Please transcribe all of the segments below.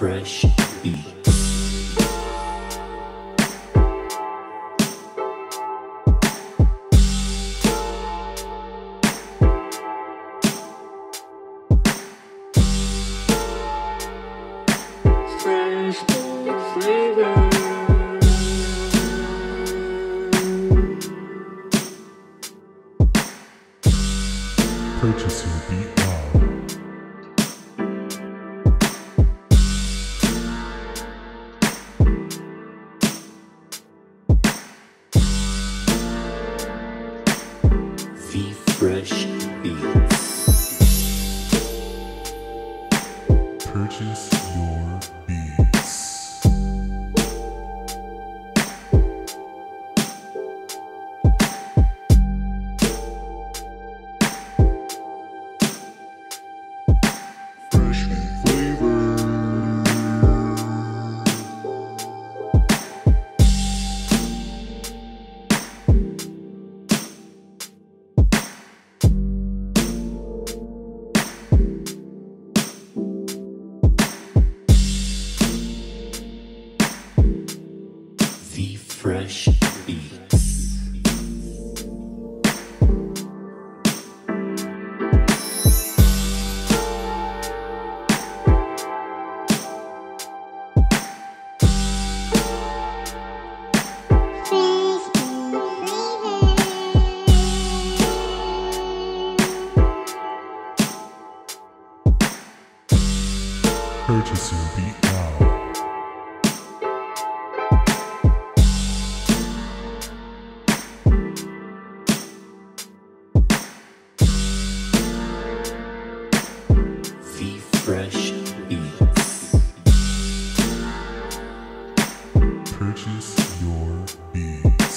Fresh beats. Fresh flavor. Purchase your beat now. Fresh beats. Purchase your beats. Fresh beat flavor. Fresh beats. Purchase your beat now. Fresh beats. Purchase your beats.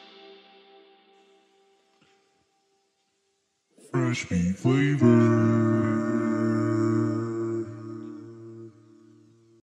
Fresh beat flavor.